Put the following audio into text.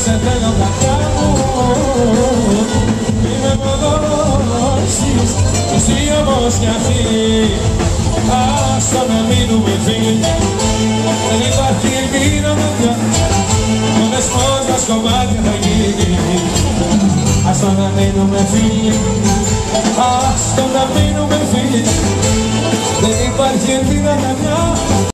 σε θέλω καρδιά μου. Μη με ποδώσεις, εσύ όμως κι αυτή. Άστο να μείνουμε φίλοι, δεν υπάρχει ελπίδα παιδιά. Ο δεσμός μας κομμάτια θα γίνει. Άστο να μείνουμε φίλοι, άστο να μείνουμε φίλοι. Δεν υπάρχει ελπίδα παιδιά.